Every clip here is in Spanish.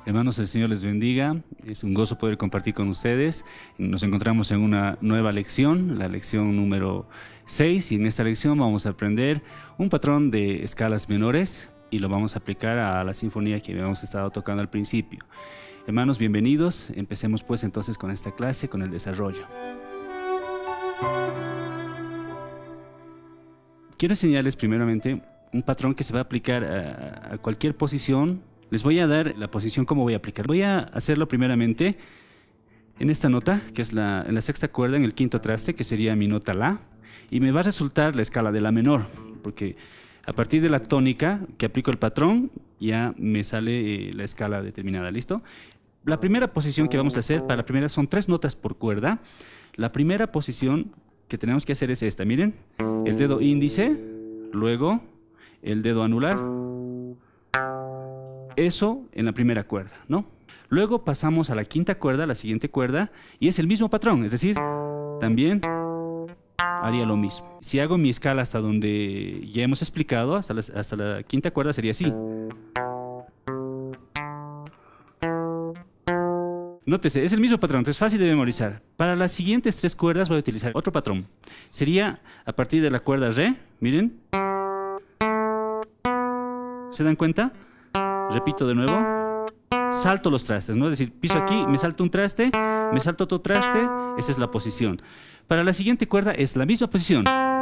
Hermanos, el Señor les bendiga. Es un gozo poder compartir con ustedes. Nos encontramos en una nueva lección, la lección número 6, y en esta lección vamos a aprender un patrón de escalas menores y lo vamos a aplicar a la sinfonía que habíamos estado tocando al principio. Hermanos, bienvenidos. Empecemos pues entonces con esta clase, con el desarrollo. Quiero enseñarles primeramente un patrón que se va a aplicar a cualquier posición. Les voy a dar la posición como voy a aplicar. Voy a hacerlo primeramente en esta nota, que es en la sexta cuerda, en el quinto traste, que sería mi nota La, y me va a resultar la escala de La menor, porque a partir de la tónica que aplico el patrón, ya me sale la escala determinada. ¿Listo? La primera posición que vamos a hacer, para la primera son 3 notas por cuerda. La primera posición que tenemos que hacer es esta, miren, el dedo índice, luego el dedo anular, eso en la primera cuerda, ¿no? Luego pasamos a la quinta cuerda, la siguiente cuerda, y es el mismo patrón, es decir, también haría lo mismo. Si hago mi escala hasta donde ya hemos explicado, hasta la quinta cuerda sería así. Nótese, es el mismo patrón, entonces es fácil de memorizar. Para las siguientes 3 cuerdas voy a utilizar otro patrón. Sería a partir de la cuerda Re, miren. ¿Se dan cuenta? Repito de nuevo. Salto los trastes, ¿no? Es decir, piso aquí, me salto un traste, me salto otro traste, esa es la posición. Para la siguiente cuerda es la misma posición.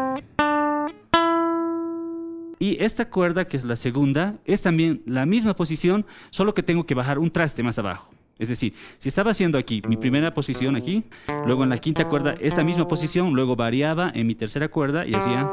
Y esta cuerda, que es la segunda, es también la misma posición, solo que tengo que bajar un traste más abajo. Es decir, si estaba haciendo aquí mi primera posición aquí, luego en la quinta cuerda esta misma posición, luego variaba en mi tercera cuerda y hacía...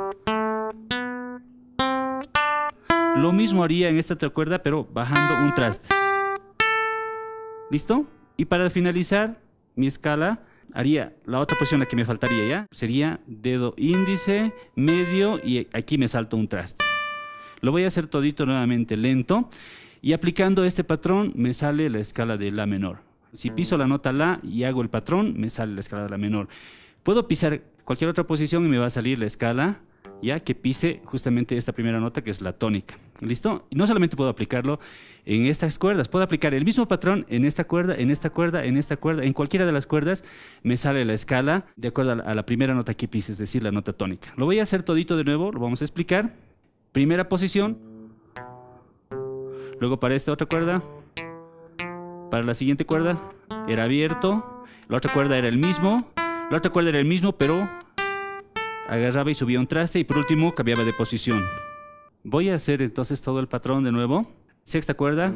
Lo mismo haría en esta otra cuerda, pero bajando un traste. ¿Listo? Y para finalizar mi escala, haría la otra posición, la que me faltaría ya. Sería dedo índice, medio, y aquí me salto un traste. Lo voy a hacer todito nuevamente lento. Y aplicando este patrón, me sale la escala de La menor. Si piso la nota La y hago el patrón, me sale la escala de La menor. Puedo pisar cualquier otra posición y me va a salir la escala, ya que pise justamente esta primera nota, que es la tónica. ¿Listo? Y no solamente puedo aplicarlo en estas cuerdas, puedo aplicar el mismo patrón en esta cuerda, en esta cuerda, en esta cuerda, en cualquiera de las cuerdas me sale la escala de acuerdo a la primera nota que pise, es decir, la nota tónica. Lo voy a hacer todito de nuevo, lo vamos a explicar. Primera posición, luego para esta otra cuerda, para la siguiente cuerda era abierto, la otra cuerda era el mismo, la otra cuerda era el mismo, pero agarraba y subía un traste, y por último cambiaba de posición. Voy a hacer entonces todo el patrón de nuevo. Sexta cuerda.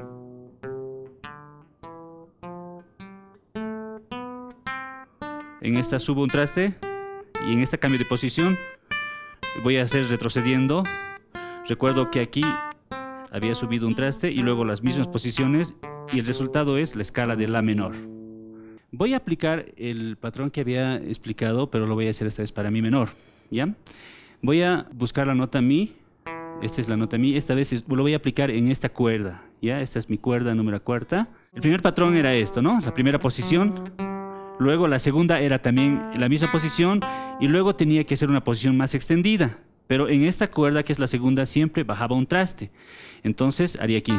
En esta subo un traste y en esta cambio de posición. Voy a hacer retrocediendo. Recuerdo que aquí había subido un traste y luego las mismas posiciones, y el resultado es la escala de La menor. Voy a aplicar el patrón que había explicado, pero lo voy a hacer esta vez para Mi menor, ¿ya? Voy a buscar la nota Mi. Esta es la nota Mi. Esta vez lo voy a aplicar en esta cuerda, ¿ya? Esta es mi cuerda número cuarta. El primer patrón era esto, ¿no? La primera posición. Luego la segunda era también la misma posición, y luego tenía que ser una posición más extendida. Pero en esta cuerda, que es la segunda, siempre bajaba un traste. Entonces haría aquí.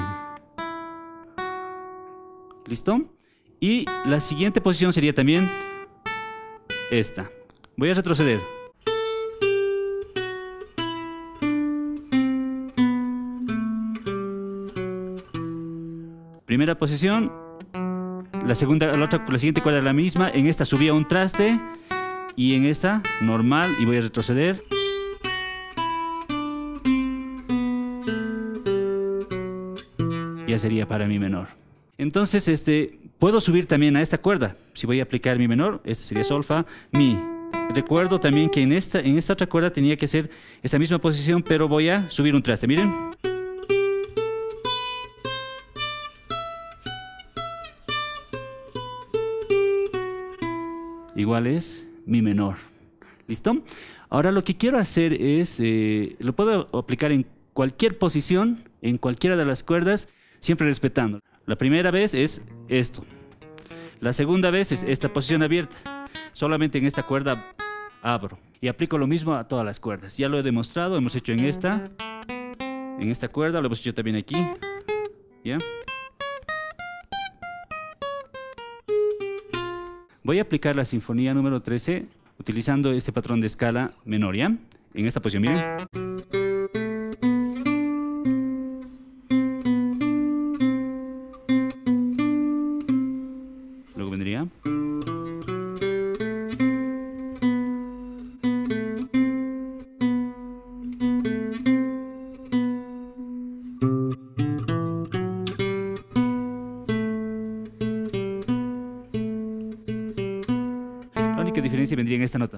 ¿Listo? Y la siguiente posición sería también esta. Voy a retroceder. Primera posición. La siguiente cuerda es la misma. En esta subía un traste. Y en esta, normal. Y voy a retroceder. Ya sería para Mi menor. Entonces, puedo subir también a esta cuerda. Si voy a aplicar Mi menor, esta sería Sol, Fa, Mi. Recuerdo también que en esta otra cuerda tenía que ser esa misma posición, pero voy a subir un traste, miren. Igual es Mi menor. ¿Listo? Ahora lo que quiero hacer es, lo puedo aplicar en cualquier posición, en cualquiera de las cuerdas, siempre respetando. La primera vez es esto. La segunda vez es esta posición abierta. Solamente en esta cuerda abro. Y aplico lo mismo a todas las cuerdas. Ya lo he demostrado, hemos hecho en esta cuerda, lo hemos hecho también aquí. ¿Ya? Voy a aplicar la sinfonía número 13 utilizando este patrón de escala menor, ¿ya? En esta posición, miren. Luego vendría. La única diferencia vendría en esta nota.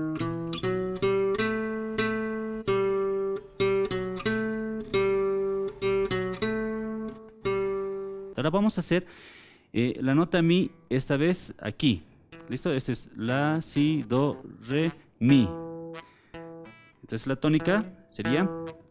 Ahora vamos a hacer la nota mi, esta vez aquí. ¿Listo? Este es la, si, do, re, mi. Entonces la tónica sería...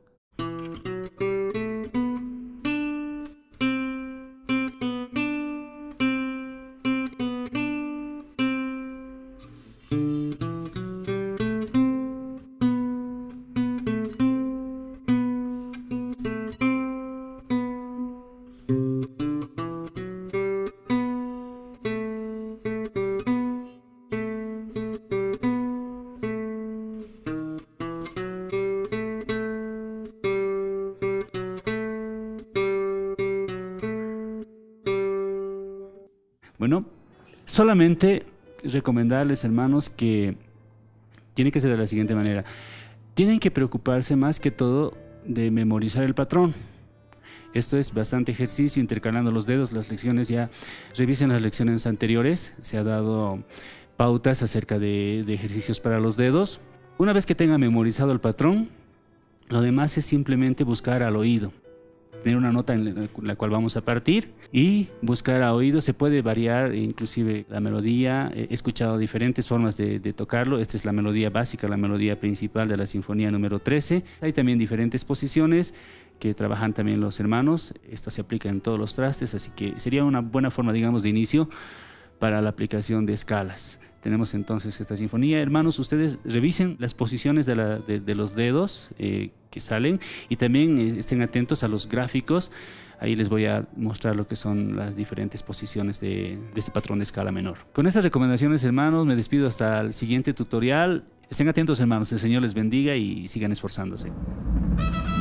Bueno, solamente recomendarles, hermanos, que tiene que ser de la siguiente manera. Tienen que preocuparse más que todo de memorizar el patrón. Esto es bastante ejercicio, intercalando los dedos. Las lecciones ya, revisen las lecciones anteriores. Se ha dado pautas acerca de ejercicios para los dedos. Una vez que tengan memorizado el patrón, lo demás es simplemente buscar al oído. Tener una nota en la cual vamos a partir y buscar a oído. Se puede variar inclusive la melodía. He escuchado diferentes formas de tocarlo. Esta es la melodía básica, la melodía principal de la sinfonía número 13. Hay también diferentes posiciones que trabajan también los hermanos. Esto se aplica en todos los trastes, así que sería una buena forma, digamos, de inicio para la aplicación de escalas. Tenemos entonces esta sinfonía. Hermanos, ustedes revisen las posiciones de los dedos que salen y también estén atentos a los gráficos. Ahí les voy a mostrar lo que son las diferentes posiciones de este patrón de escala menor. Con estas recomendaciones, hermanos, me despido hasta el siguiente tutorial. Estén atentos, hermanos. El Señor les bendiga y sigan esforzándose.